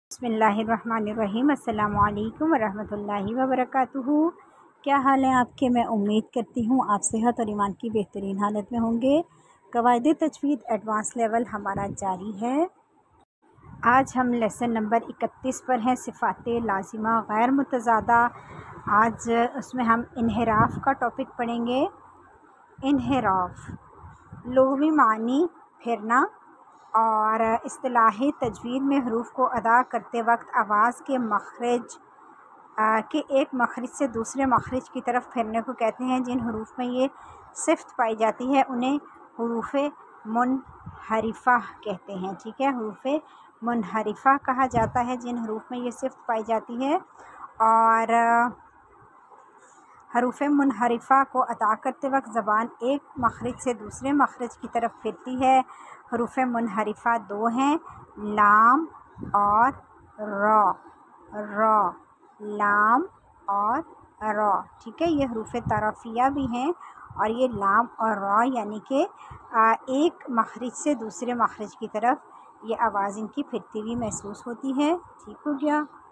बिस्मिल्लाहिर्रहमानिर्रहीम। अस्सलामु अलैकुम वरहमतुल्लाहि वबरकातुहू। क्या हाल है आपके? मैं उम्मीद करती हूँ आप सेहत और ईमान की बेहतरीन हालत में होंगे। क़वाइद तजवीद एडवांस लेवल हमारा जारी है। आज हम लेसन नंबर 31 पर हैं, सिफ़ाते लाजिमा गैर मुतज़ादा। आज उसमें हम इन्हिराफ़ का टॉपिक पढ़ेंगे। इन्हिराफ़ लुग़वी मानी फिरना और इस्तिलाही तजवीद में हरूफ को अदा करते वक्त आवाज़ के मखरज के एक मखरज से दूसरे मखरज की तरफ फिरने को कहते हैं। जिन हरूफ में ये सिफ्त पाई जाती है उन्हें हरूफ मुनहरिफ़ा कहते हैं। ठीक है, हरूफ मुनहरिफ़ा कहा जाता है जिन हरूफ में ये सिफ्त पाई जाती है। और हरूफ मुनहरिफ़ा को अदा करते वक्त ज़बान एक मखरज से दूसरे मखरज की तरफ फिरती है। हरूफ मुनहरिफ़ा दो हैं, लाम और रॉ। लाम और रॉ। ठीक है, ये हरूफ तरफ़िया भी हैं और ये लाम और रॉ यानी कि एक मखरज से दूसरे मखरज की तरफ ये आवाज़ इनकी फिरती हुई महसूस होती है। ठीक हो गया।